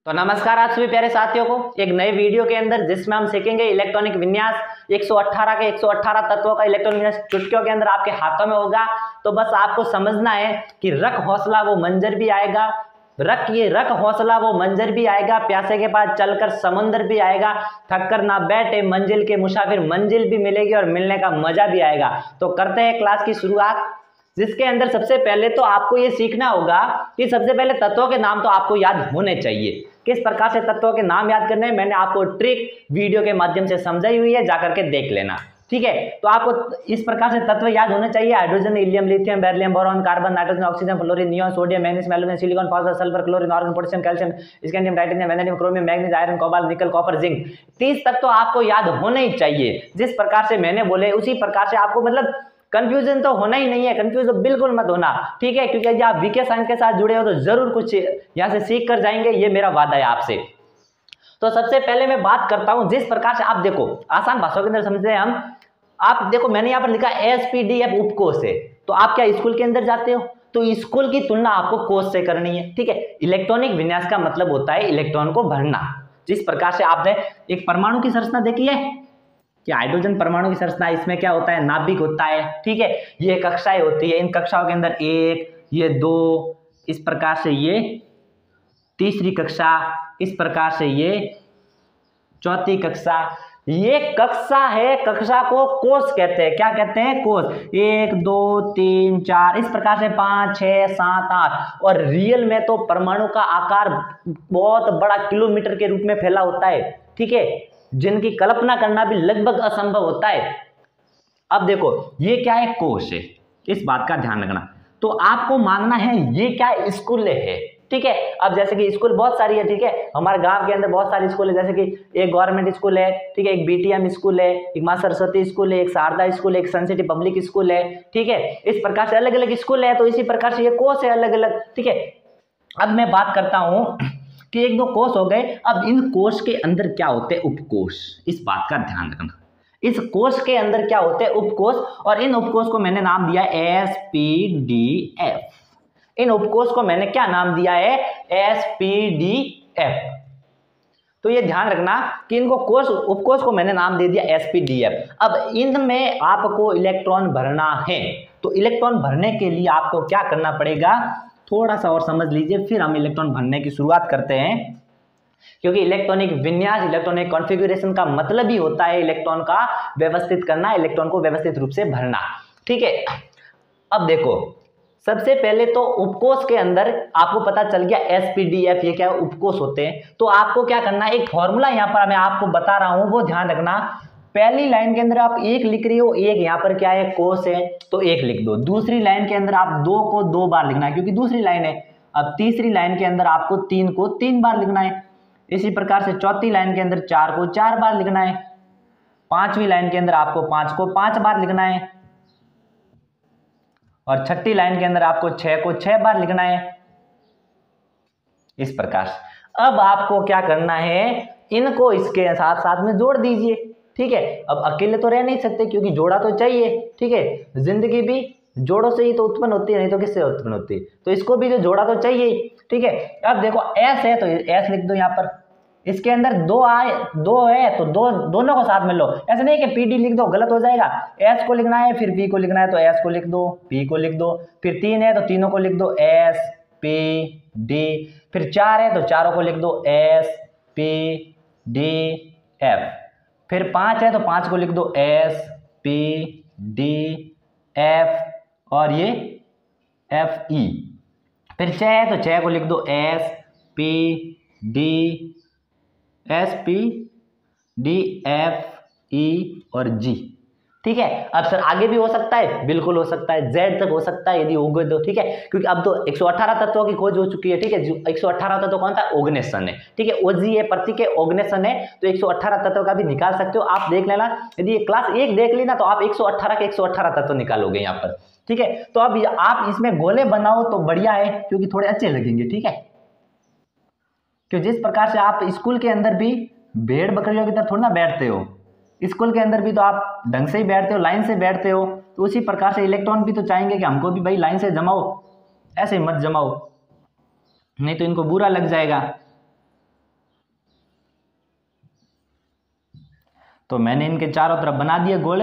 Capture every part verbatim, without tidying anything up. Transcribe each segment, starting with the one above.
तो नमस्कार आप सभी प्यारे साथियों को एक नए वीडियो के अंदर, जिसमें हम सीखेंगे इलेक्ट्रॉनिक विन्यास एक सौ अठारह के एक सौ अठारह तत्वों का इलेक्ट्रॉनिक विन्यास चुटकियों के अंदर आपके हाथों में होगा। तो बस आपको समझना है कि रख हौसला वो मंजर भी आएगा, रख ये रख हौसला वो मंजर भी आएगा, प्यासे के पास चलकर समुंदर भी आएगा, थक कर ना बैठे मंजिल के मुसाफिर मंजिल भी मिलेगी और मिलने का मजा भी आएगा। तो करते हैं क्लास की शुरुआत, जिसके अंदर सबसे पहले तो आपको ये सीखना होगा कि सबसे पहले तत्वों के नाम तो आपको याद होने चाहिए। किस प्रकार से तत्वों के नाम याद करने हैं मैंने आपको ट्रिक वीडियो के माध्यम से समझाई हुई है, जाकर के देख लेना। ठीक है, तो आपको इस प्रकार से तत्व याद होने चाहिए: hydrogen, helium, lithium, beryllium, boron, carbon, nitrogen, oxygen, fluorine, neon, sodium, magnesium, aluminium, silicon, phosphorus, sulphur, chlorine, argon, potassium, calcium, scandium, titanium, vanadium, chromium, manganese, iron, cobalt, nickel, copper, zinc. तीस तत्व तो आपको याद होने ही चाहिए। जिस प्रकार से मैंने बोले उसी प्रकार से आपको, मतलब कंफ्यूजन तो होना ही नहीं है, कंफ्यूज तो बिल्कुल मत होना। ठीक है, क्योंकि यदि आप वीके साइंस के साथ जुड़े हो तो जरूर कुछ यहाँ से सीख कर जाएंगे, ये मेरा वादा है आपसे। तो सबसे पहले मैं बात करता हूं, जिस प्रकार से आप देखो आसान भाषा के अंदर समझते हैं हम। आप देखो मैंने यहाँ पर लिखा एस पी डी एफ उपकोष है। तो आप क्या स्कूल के अंदर जाते हो तो स्कूल की तुलना आपको कोष से करनी है। ठीक है, इलेक्ट्रॉनिक विन्यास का मतलब होता है इलेक्ट्रॉन को भरना। जिस प्रकार से आपने एक परमाणु की संरचना देखी है कि हाइड्रोजन परमाणु की संरचना, इसमें क्या होता है, नाभिक होता है। ठीक है, ये कक्षाएं होती है, इन कक्षाओं के अंदर एक, ये दो, इस प्रकार से ये तीसरी कक्षा, इस प्रकार से ये चौथी कक्षा। ये कक्षा है, कक्षा को कोष कहते हैं। क्या कहते हैं? कोष। एक, दो, तीन, चार, इस प्रकार से पांच, छह, सात, आठ। और रियल में तो परमाणु का आकार बहुत बड़ा किलोमीटर के रूप में फैला होता है। ठीक है, जिनकी कल्पना करना भी लगभग असंभव होता है। अब देखो ये क्या है, कोष है, इस बात का ध्यान रखना। तो आपको मानना है ये क्या स्कूल है। ठीक है, अब जैसे कि स्कूल बहुत सारी है। ठीक है, हमारे गांव के अंदर बहुत सारे स्कूल है, जैसे कि एक गवर्नमेंट स्कूल है, ठीक है, एक बीटीएम स्कूल है, एक मां सरस्वती स्कूल है, एक शारदा स्कूल है, एक सन सिटी पब्लिक स्कूल है। ठीक है, इस प्रकार से अलग अलग स्कूल है। तो इसी प्रकार से ये कोर्स है अलग अलग। ठीक है, अब मैं बात करता हूं कि एक दो कोष हो गए। अब इन कोष के अंदर क्या होते हैं, उपकोष। इस बात का ध्यान रखना, इस कोष के अंदर क्या होते हैं, उपकोष। और इन उपकोष को मैंने नाम दिया एस पी डी एफ। इन उपकोष को मैंने क्या नाम दिया है, एस पी डी एफ। तो ये ध्यान रखना कि इनको कोष, उपकोष को मैंने नाम दे दिया एस पी डी एफ। अब इनमें आपको इलेक्ट्रॉन भरना है। तो इलेक्ट्रॉन भरने के लिए आपको क्या करना पड़ेगा, थोड़ा सा और समझ लीजिए, फिर हम इलेक्ट्रॉन भरने की शुरुआत करते हैं। क्योंकि इलेक्ट्रॉनिक विन्यास, इलेक्ट्रॉनिक कॉन्फ़िगरेशन का मतलब ही होता है इलेक्ट्रॉन का व्यवस्थित करना, इलेक्ट्रॉन को व्यवस्थित रूप से भरना। ठीक है, अब देखो सबसे पहले तो उपकोष के अंदर आपको पता चल गया एस पी डी एफ, ये क्या उपकोष होते हैं। तो आपको क्या करना है, एक फॉर्मूला यहाँ पर मैं आपको बता रहा हूं, वो ध्यान रखना। पहली लाइन के अंदर आप एक लिख रही हो, एक यहाँ पर क्या है, कोष है, तो एक लिख दो। दूसरी लाइन के अंदर आप दो को दो बार लिखना है क्योंकि दूसरी लाइन है। अब तीसरी लाइन के अंदर आपको तीन को तीन बार लिखना है। इसी प्रकार से चौथी लाइन के अंदर चार को चार बार लिखना है। पांचवी लाइन के अंदर आपको पांच को पांच बार लिखना है। और छठी लाइन के अंदर आपको छह को छह बार लिखना है। इस प्रकार से अब आपको क्या करना है, इनको इसके साथ साथ में जोड़ दीजिए। ठीक है, अब अकेले तो रह नहीं सकते क्योंकि जोड़ा तो चाहिए। ठीक है, जिंदगी भी जोड़ों से ही तो उत्पन्न होती है, नहीं तो किससे उत्पन्न होती है। तो इसको भी जो जोड़ा तो चाहिए। ठीक है, अब देखो एस है तो एस लिख दो यहाँ पर। इसके अंदर दो आए, दो है तो दो, दोनों को साथ में लो। ऐसे नहीं कि पी डी लिख दो, गलत हो जाएगा। एस को लिखना है, फिर पी को लिखना है तो एस को लिख दो, पी को लिख दो। फिर तीन है तो तीनों को लिख दो, एस पी डी। फिर चार है तो चारों को लिख दो, एस पी डी एफ। फिर पांच है तो पांच को लिख दो, एस पी डी एफ और ये एफ ई। फिर छह है तो छह को लिख दो, s p d s p d f e और जी। ठीक है, अब सर आगे भी हो सकता है, बिल्कुल हो सकता है, जेड तक हो सकता है यदि होगे तो। ठीक है, क्योंकि अब तो एक सौ अठारह तत्वों की खोज हो चुकी है। ठीक है, एक सौ अठारह तत्व कौन था, ओगनेसन है। ठीक है, ओजी है, प्रतीक है, ओगनेसन है। तो एक सौ अठारह तत्व का भी निकाल सकते हो आप, देख लेना। यदि ये क्लास एक देख ली ना तो आप एक सौ अठारह के एक सौ अठारह तत्व निकालोगे यहाँ पर। ठीक है, तो अब आप इसमें गोले बनाओ तो बढ़िया है क्योंकि थोड़े अच्छे लगेंगे। ठीक है, कि जिस प्रकार से आप स्कूल के अंदर भी भेड़ बकरियों की तरह थोड़ी ना बैठते हो, स्कूल के अंदर भी तो आप ढंग से ही बैठते हो, लाइन से बैठते हो। तो उसी प्रकार से इलेक्ट्रॉन भी तो चाहेंगे कि हमको भी भाई लाइन से जमाओ, ऐसे मत जमाओ, नहीं तो इनको बुरा लग जाएगा। तो मैंने इनके चारों तरफ बना दिए गोले।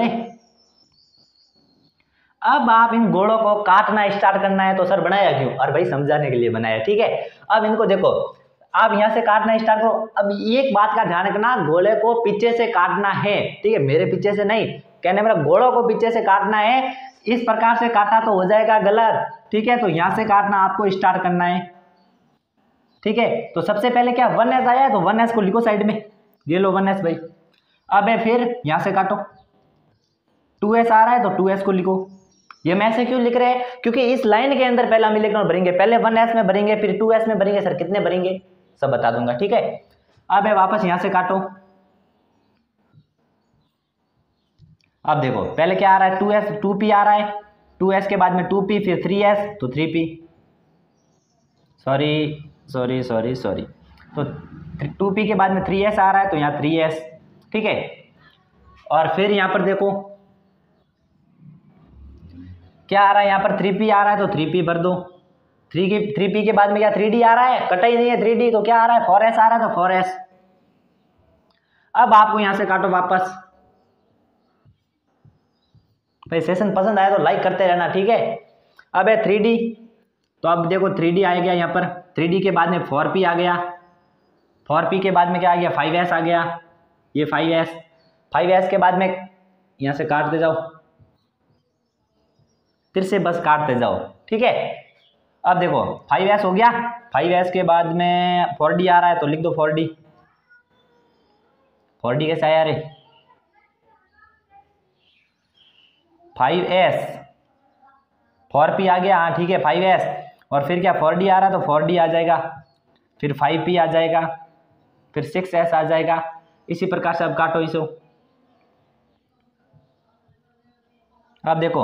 अब आप इन गोलों को काटना स्टार्ट करना है। तो सर बनाया क्यों? और भाई समझाने के लिए बनाया, ठीक है। अब इनको देखो, आप यहां से काटना स्टार्ट करो। अब एक बात का ध्यान रखना, गोले को पीछे से काटना है, ठीक है, मेरे पीछे से नहीं, कहने मेरा गोलों को पीछे से काटना है। इस प्रकार से काटा तो हो जाएगा गलत, ठीक है। तो यहां से काटना आपको स्टार्ट करना है, ठीक है। तो सबसे पहले क्या वन एस आया है, तो वन एस को लिखो साइड में, ये लो वन एस भाई। अब है फिर यहां से काटो, टू एस आ रहा है तो टू एस को लिखो। ये मैं ऐसे क्यों लिख रहे हैं? क्योंकि इस लाइन के अंदर पहले हम इलेक्ट्रॉन भरेंगे, पहले वन एस में भरेंगे, फिर टू एस में भरेंगे। सर कितने भरेंगे सब बता दूंगा, ठीक है। अब है वापस यहां से काटो। अब देखो पहले क्या आ रहा है, टू एस टू पी आ रहा है, टू एस के बाद में टू पी, फिर थ्री एस तो three p, sorry sorry sorry sorry तो टू पी के बाद में थ्री एस आ रहा है तो यहाँ थ्री एस, ठीक है। और फिर यहाँ पर देखो क्या आ रहा है, यहाँ पर थ्री पी आ रहा है तो थ्री पी भर दो। थ्री की थ्री पी के बाद में क्या थ्री डी आ रहा है, कटा ही नहीं है थ्री डी, तो क्या आ रहा है फोर एस आ रहा है तो फोर एस। अब आपको यहां से काटो वापस। भाई सेशन पसंद आया तो लाइक करते रहना, ठीक है। अब है थ्री डी, तो अब देखो थ्री डी आ गया यहाँ पर, थ्री डी के बाद में फोर पी आ गया, फोर पी के बाद में क्या आ गया फाइव एस आ गया, ये फाइव एस, फाइव एस के बाद में यहाँ से काटते जाओ, फिर से बस काटते जाओ, ठीक है। अब देखो फाइव एस हो गया, फाइव एस के बाद में फोर डी आ रहा है तो लिख दो फोर डी। फोर डी कैसे आया रे, फाइव एस, फोर पी आ गया, हाँ ठीक है फाइव एस, और फिर क्या फोर डी आ रहा है तो फोर डी आ जाएगा, फिर फाइव पी आ जाएगा, फिर सिक्स एस आ जाएगा। इसी प्रकार से अब काटो इसे। अब देखो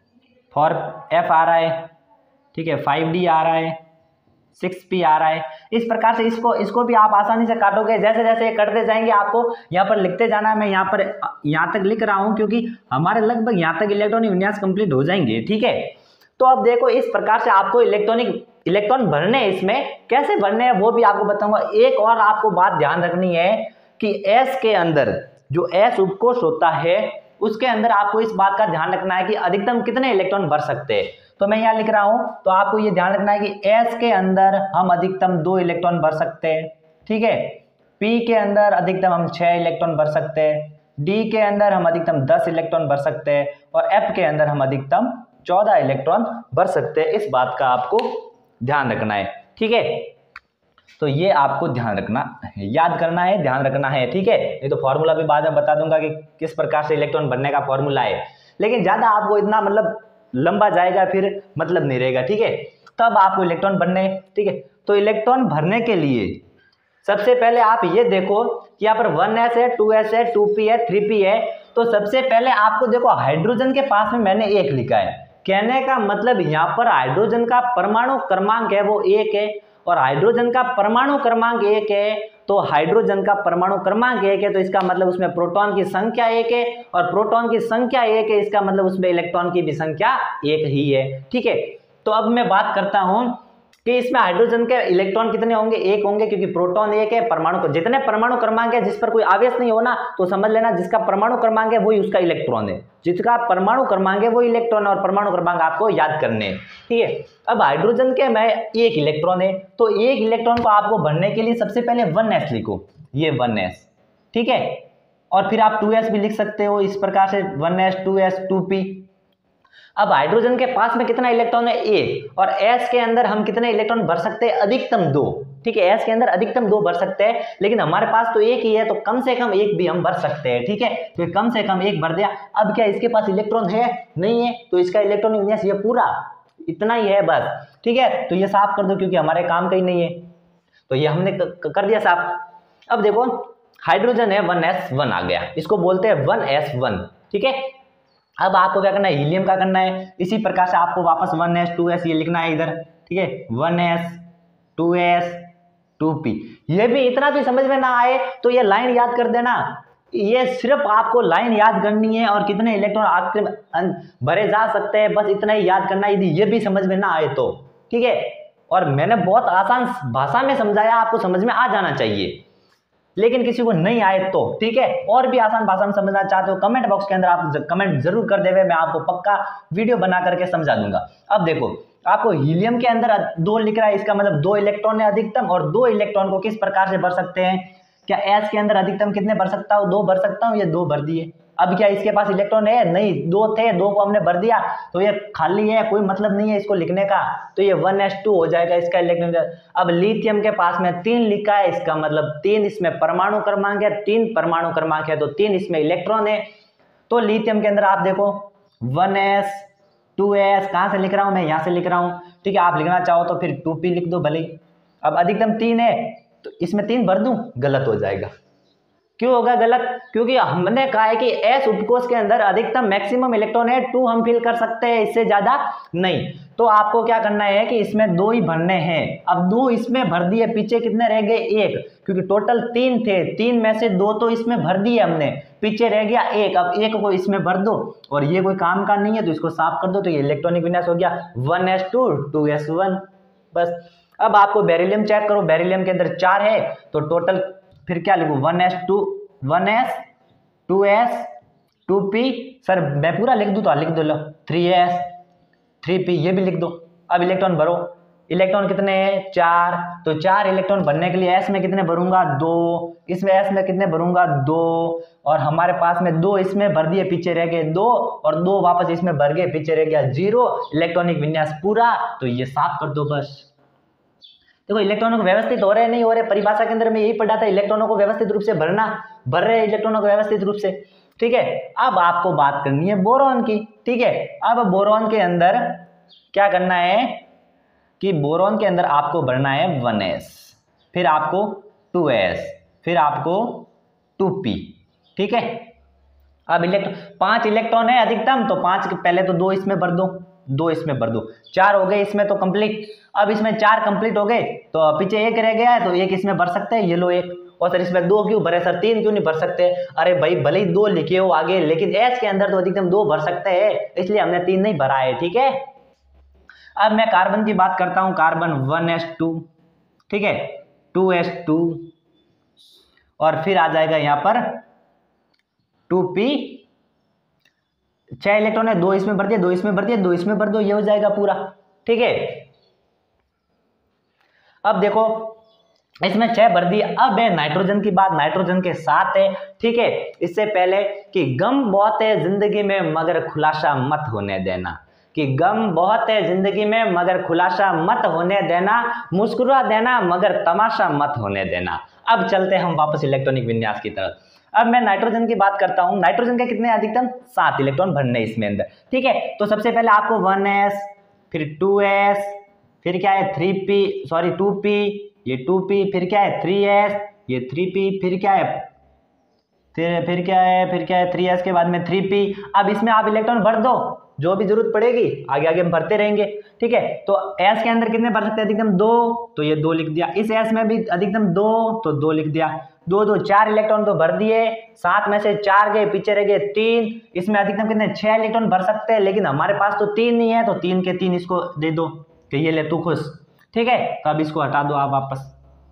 फोर एफ आ रहा है, ठीक है, फाइव डी आ रहा है, सिक्स पी आ रहा है। इस प्रकार से इसको इसको भी आप आसानी से काटोगे। जैसे जैसे ये करते जाएंगे आपको यहाँ पर लिखते जाना है। मैं यहाँ पर यहाँ तक लिख रहा हूँ क्योंकि हमारे लगभग यहाँ तक इलेक्ट्रॉनिक विन्यास कंप्लीट हो जाएंगे, ठीक है। तो अब देखो इस प्रकार से आपको इलेक्ट्रॉनिक इलेक्ट्रॉन भरने, इसमें कैसे भरने हैं वो भी आपको बताऊंगा। एक और आपको बात ध्यान रखनी है कि एस के अंदर जो एस उपकोष होता है उसके अंदर आपको इस बात का ध्यान रखना है कि अधिकतम कितने इलेक्ट्रॉन भर सकते हैं। तो मैं यहाँ लिख रहा हूं, तो आपको ये ध्यान रखना है कि एस के अंदर हम अधिकतम दो इलेक्ट्रॉन भर सकते हैं, ठीक है। पी के अंदर अधिकतम हम छह इलेक्ट्रॉन भर सकते हैं, डी के अंदर हम अधिकतम दस इलेक्ट्रॉन भर सकते हैं, और एफ के अंदर हम अधिकतम चौदह इलेक्ट्रॉन भर सकते हैं। इस बात का आपको ध्यान रखना है, ठीक है। तो ये आपको ध्यान रखना है, याद करना है, ध्यान रखना है, ठीक है। नहीं तो फॉर्मूला भी बाद में बता दूंगा कि किस प्रकार से इलेक्ट्रॉन भरने का फॉर्मूला है, लेकिन ज्यादा आपको इतना मतलब लंबा जाएगा फिर मतलब नहीं रहेगा, ठीक है। तब आपको इलेक्ट्रॉन भरने, ठीक है। तो इलेक्ट्रॉन भरने के लिए सबसे पहले आप ये देखो कि यहाँ पर वन एस है, टू एस है, टू पी है, थ्री पी है। तो सबसे पहले आपको देखो हाइड्रोजन के पास में मैंने एक लिखा है, कहने का मतलब यहाँ पर हाइड्रोजन का परमाणु क्रमांक है वो एक है, और हाइड्रोजन का परमाणु क्रमांक एक है। तो हाइड्रोजन का परमाणु क्रमांक एक है तो इसका मतलब उसमें प्रोटॉन की संख्या एक है, और प्रोटॉन की संख्या एक है इसका मतलब उसमें इलेक्ट्रॉन की भी संख्या एक ही है, ठीक है। तो अब मैं बात करता हूं कि इसमें हाइड्रोजन के इलेक्ट्रॉन कितने होंगे, एक होंगे, क्योंकि प्रोटॉन एक है। परमाणु जितने परमाणु क्रमांक है जिस पर कोई आवेश नहीं हो ना, तो समझ लेना जिसका परमाणु क्रमांक है वही उसका इलेक्ट्रॉन है, जिसका परमाणु क्रमांक है वो इलेक्ट्रॉन है, और परमाणु क्रमांक आपको याद करने हैं, ठीक है। अब हाइड्रोजन के में एक इलेक्ट्रॉन है, तो एक इलेक्ट्रॉन को आपको भरने के लिए सबसे पहले वन एस लिखो, ये वन एस, ठीक है। और फिर आप टू एस भी लिख सकते हो इस प्रकार से, one s, two s, two p. अब हाइड्रोजन के पास में कितना इलेक्ट्रॉन है, एक, और एस के अंदर हम कितने इलेक्ट्रॉन भर सकते हैं, अधिकतम दो, ठीक है। एस के अंदर अधिकतम दो भर सकते हैं, लेकिन हमारे पास तो एक ही है तो कम से कम एक भी हम भर सकते हैं, ठीक है। तो कम से कम एक भर दिया। अब क्या इसके पास इलेक्ट्रॉन है, नहीं है, तो इसका इलेक्ट्रॉनिक विन्यास ये पूरा इतना ही है बस, ठीक है। तो ये साफ कर दो क्योंकि हमारे काम का ही नहीं है, तो ये हमने कर दिया साफ। अब देखो हाइड्रोजन है वन एस वन आ गया, इसको बोलते हैं वन एस वन, ठीक है। अब आपको क्या करना है, हीलियम का करना है। इसी प्रकार से आपको वापस वन एस टू एस ये लिखना है इधर, ठीक है, one s two s two p. ये भी इतना भी समझ में ना आए तो ये लाइन याद कर देना, ये सिर्फ आपको लाइन याद करनी है और कितने इलेक्ट्रॉन आपके भरे जा सकते हैं बस इतना ही याद करना है, यदि ये भी समझ में ना आए तो, ठीक है। और मैंने बहुत आसान भाषा में समझाया, आपको समझ में आ जाना चाहिए। लेकिन किसी को नहीं आए तो ठीक है, और भी आसान भाषा में समझना चाहते हो कमेंट बॉक्स के अंदर आप कमेंट जरूर कर देवे, मैं आपको पक्का वीडियो बना करके समझा दूंगा। अब देखो आपको हीलियम के अंदर दो लिख रहा है, इसका मतलब दो इलेक्ट्रॉन है अधिकतम, और दो इलेक्ट्रॉन को किस प्रकार से भर सकते हैं, क्या एस के अंदर अधिकतम कितने भर सकता हूँ, दो भर सकता हूँ, ये दो भर दिए। अब क्या इसके पास इलेक्ट्रॉन है, नहीं, दो थे, दो को हमने भर दिया तो ये खाली है, कोई मतलब नहीं है इसको लिखने का, तो ये वन एस टू हो जाएगा इसका इलेक्ट्रॉन। अब लिथियम के पास में तीन लिखा है, इसका मतलब तीन इसमें परमाणु क्रमांक है, तीन परमाणु क्रमांक है तो तीन इसमें इलेक्ट्रॉन है। तो लिथियम के अंदर आप देखो वन एस टू एस, कहाँ से लिख रहा हूं मैं, यहाँ से लिख रहा हूं, ठीक है। आप लिखना चाहो तो फिर टू पी लिख दो भले। अब अधिकतम तीन है तो इसमें तीन भर दूं, गलत हो जाएगा। क्यों होगा गलत, क्योंकि हमने कहा है कि एस उपकोष के अंदर अधिकतम मैक्सिमम इलेक्ट्रॉन है, टू हम फिल कर सकते हैं, इससे ज्यादा नहीं। तो आपको क्या करना है कि इसमें दो ही भरने हैं। अब दो इसमें भर दिए, पीछे कितने रह गए, एक, क्योंकि टोटल तीन थे, तीन में से दो तो इसमें भर दिए हमने, पीछे रह गया एक। अब एक को इसमें भर दो, और ये कोई काम का नहीं है तो इसको साफ कर दो, तो ये इलेक्ट्रॉनिक विन्यास हो गया one s two two s one, बस। अब आपको बेरिलियम चेक करो, बेरिलियम के अंदर चार है तो टोटल फिर क्या लिखूं, one s two one s two s two p, sir मैं पूरा लिख दूं तो लिख दो, लो थ्री एस थ्री पी, ये भी लिख दो। अब इलेक्ट्रॉन भरो, इलेक्ट्रॉन कितने हैं, चार, तो चार इलेक्ट्रॉन भरने के लिए एस में कितने भरूंगा, दो, इसमें एस में कितने भरूंगा, दो, और हमारे पास में दो इसमें भर दिए, पीछे रह गए दो, और दो वापस इसमें भर गए, पीछे रह गया जीरो, इलेक्ट्रॉनिक विन्यास पूरा। तो ये साफ कर दो बस। देखो इलेक्ट्रॉनों को व्यवस्थित हो रहे नहीं हो रहे, परिभाषा के अंदर में यही पढ़ा था, इलेक्ट्रॉनों को व्यवस्थित रूप से भरना, भर रहे इलेक्ट्रॉनों को व्यवस्थित रूप से, ठीक है। अब आपको बात करनी है बोरॉन की, ठीक है। अब बोरॉन के अंदर क्या करना है कि बोरॉन के अंदर आपको भरना है वन एस, फिर आपको टू एस, फिर आपको टू पी, ठीक है। अब इलेक्ट्रॉन पांच इलेक्ट्रॉन है अधिकतम, तो पांच के पहले तो दो इसमें भर दो, दो इसमें भर दो, चार हो गए इसमें तो कंप्लीट। अब इसमें चार कंप्लीट हो गए तो पीछे एक रह गया है, तो एक इसमें भर सकते हैं, ये लो एक। और सर इसमें दो क्यों भरे, सर तीन क्यों नहीं भर सकते, अरे भाई भले ही दो लिखे हो आगे, लेकिन एस के अंदर तो अधिकतम दो भर सकते हैं, इसलिए हमने तीन नहीं भरा है, ठीक है। अब मैं कार्बन की बात करता हूं, कार्बन वन एस टू, ठीक है, टू एस टू, और फिर आ जाएगा यहां पर टू पी, छह इलेक्ट्रॉन है, दो इसमें भर दिया, दो इसमें भर दिया, दो इसमें भर दो, ये हो जाएगा पूरा, ठीक है। अब देखो इसमें छह भर दिया। अब है नाइट्रोजन की बात, नाइट्रोजन के साथ है, ठीक है। इससे पहले कि गम बहुत है जिंदगी में मगर खुलासा मत होने देना, कि गम बहुत है जिंदगी में मगर खुलासा मत होने देना, मुस्कुरा देना मगर तमाशा मत होने देना। अब चलते हैं हम वापस इलेक्ट्रॉनिक विन्यास की तरफ। अब मैं नाइट्रोजन की बात करता हूं, नाइट्रोजन के कितने अधिकतम, सात इलेक्ट्रॉन भरने इसमें अंदर, ठीक है। तो सबसे पहले आपको वन एस, फिर टू एस, फिर क्या है three p, sorry two p, ये टू पी, फिर क्या है थ्री एस, ये थ्री पी, फिर क्या है फिर फिर क्या है फिर क्या है थ्री एस के बाद में थ्री पी। अब इसमें आप इलेक्ट्रॉन भर दो, जो भी जरूरत पड़ेगी आगे आगे हम भरते रहेंगे, ठीक है। तो एस के अंदर कितने भर सकते हैं, अधिकतम दो, तो ये दो लिख दिया। इस एस में भी अधिकतम दो, तो दो लिख दिया। दो दो चार इलेक्ट्रॉन तो भर दिए, सात में से चार गए, पीछे रह गए तीन। इसमें अधिकतम कितने, छह इलेक्ट्रॉन भर सकते हैं, लेकिन हमारे पास तो तीन नहीं है, तो तीन के तीन इसको दे दो कि ये ले तू खुश, ठीक है। तो अब इसको हटा दो आप वापस,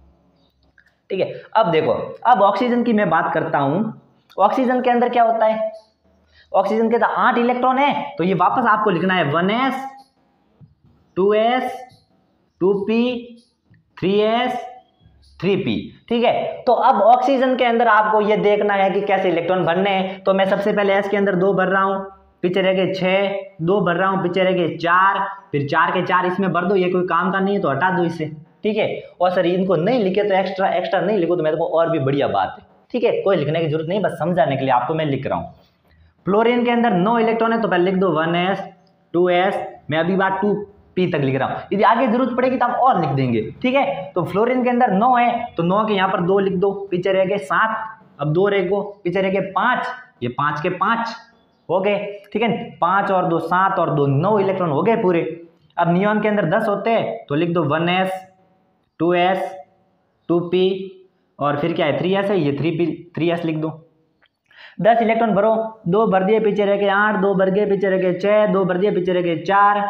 ठीक है। अब देखो, अब ऑक्सीजन की मैं बात करता हूं। ऑक्सीजन के अंदर क्या होता है, ऑक्सीजन के अंदर आठ इलेक्ट्रॉन है, तो ये वापस आपको लिखना है one s, two s, two p, three s, three p, ठीक है। तो अब ऑक्सीजन के अंदर आपको ये देखना है कि कैसे इलेक्ट्रॉन भरने हैं। तो मैं सबसे पहले एस के अंदर दो भर रहा हूं, पीछे रह गए छह, दो भर रहा हूं, पीछे रह गए चार, फिर चार के चार इसमें भर दो, ये कोई काम का नहीं है तो हटा दो इसे, ठीक है। और सर इनको नहीं लिखे तो एक्स्ट्रा एक्स्ट्रा नहीं लिखो तो मेरे को और भी बढ़िया बात है, ठीक है। कोई लिखने की जरूरत नहीं, बस समझाने के लिए आपको मैं लिख रहा हूँ। फ्लोरीन के अंदर नौ इलेक्ट्रॉन है, तो पहले लिख दो वन एस, टू एस, मैं अभी बात टू पी तक लिख रहा हूँ, यदि आगे जरूरत पड़ेगी तो हम और लिख देंगे, ठीक है। तो फ्लोरीन के अंदर नौ है, तो नौ के यहाँ पर दो लिख दो, पीछे रह गए सात, अब दो रह गो, पीछे रह गए पांच, ये पांच के पांच हो गए, ठीक है। पांच और दो सात और दो नौ इलेक्ट्रॉन हो गए पूरे। अब नियॉन के अंदर दस होते हैं, तो लिख दो one s, two s, two p, और फिर क्या है थ्री एस है, ये थ्री पी, थ्री एस लिख दो। दस इलेक्ट्रॉन भरो, दो भर दिए, पीछे रह गए आठ, दो भर गए, पीछे रह गए छह, दो भर दिए, पीछे रह गए चार।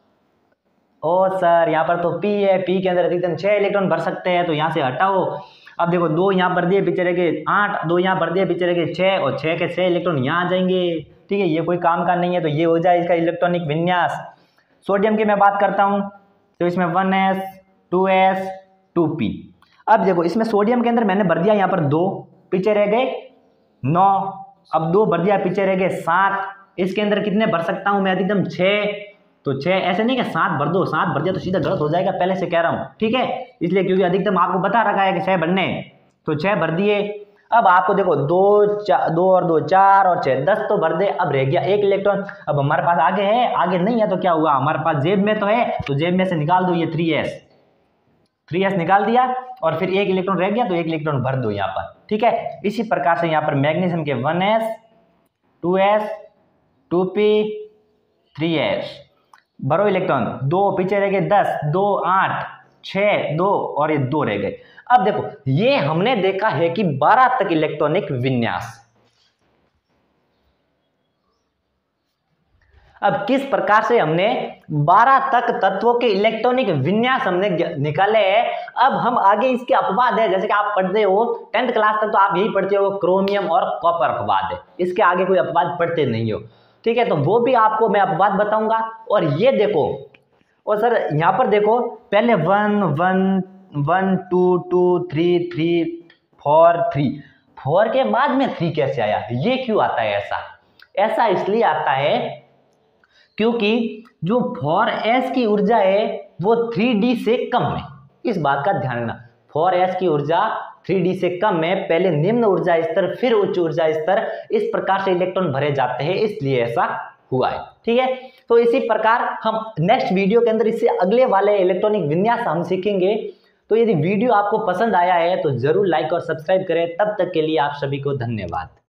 ओ सर यहाँ पर तो पी है, पी के अंदर अधिकतम छह इलेक्ट्रॉन भर सकते हैं, तो यहाँ से हटाओ। अब देखो दो यहाँ पर दिए, पीछे रह गए आठ, दो यहाँ पर दिए, पीछे रह गए छः, और छः के छः इलेक्ट्रॉन यहाँ आ जाएंगे। ठीक है, ये कोई काम का नहीं है, तो ये हो जाए इसका इलेक्ट्रॉनिक विन्यास। सोडियम की मैं बात करता हूँ, तो इसमें one s, two s, two p. अब देखो इसमें सोडियम के अंदर मैंने भर दिया यहाँ पर दो, पीछे रह गए नौ, अब दो भर दिया, पीछे रह गए सात। इसके अंदर कितने भर सकता हूँ मैं, अधिकतम छः, तो छः, ऐसे नहीं कि सात भर दो, सात भर दिया तो सीधा गलत हो जाएगा, पहले से कह रहा हूँ। ठीक है, इसलिए क्योंकि अधिकतम आपको बता रखा है कि छः भरने, तो छः भर दिए। अब आपको देखो दो चार, दो और दो चार और छः, दस तो भर दे। अब रह गया एक इलेक्ट्रॉन। अब हमारे पास आगे है, आगे नहीं है तो क्या हुआ, हमारे पास जेब में तो है, तो जेब में से निकाल दो ये थ्री एस, थ्री एस निकाल दिया, और फिर एक इलेक्ट्रॉन रह गया तो एक इलेक्ट्रॉन भर दो यहाँ पर। ठीक है, इसी प्रकार से यहाँ पर मैग्नीशियम के one s, two s, two p, three s, भरो इलेक्ट्रॉन, दो पीछे रह गए दस, दो आठ, छः, दो और ये दो रह गए। अब देखो ये हमने देखा है कि बारह तक इलेक्ट्रॉनिक विन्यास। अब किस प्रकार से हमने बारह तक तत्वों के इलेक्ट्रॉनिक विन्यास हमने निकाले हैं, अब हम आगे इसके अपवाद है, जैसे कि आप पढ़ते हो टेंथ क्लास तक तो आप यही पढ़ते हो क्रोमियम और कॉपर अपवाद है, इसके आगे कोई अपवाद पढ़ते नहीं हो। ठीक है, तो वो भी आपको मैं अपवाद बताऊंगा। और ये देखो, और सर यहाँ पर देखो पहले one one one two two three three four three, four के बाद में थ्री कैसे आया, ये क्यों आता है ऐसा? ऐसा इसलिए आता है क्योंकि जो फोर एस की ऊर्जा है वो थ्री डी से कम है, इस बात का ध्यान रखना। फोर एस की ऊर्जा थ्री डी से कम है, पहले निम्न ऊर्जा स्तर फिर उच्च ऊर्जा स्तर, इस प्रकार से इलेक्ट्रॉन भरे जाते हैं, इसलिए ऐसा हुआ है। ठीक है, तो इसी प्रकार हम नेक्स्ट वीडियो के अंदर इससे अगले वाले इलेक्ट्रॉनिक विन्यास हम सीखेंगे। तो यदि वीडियो आपको पसंद आया है तो जरूर लाइक और सब्सक्राइब करें। तब तक के लिए आप सभी को धन्यवाद।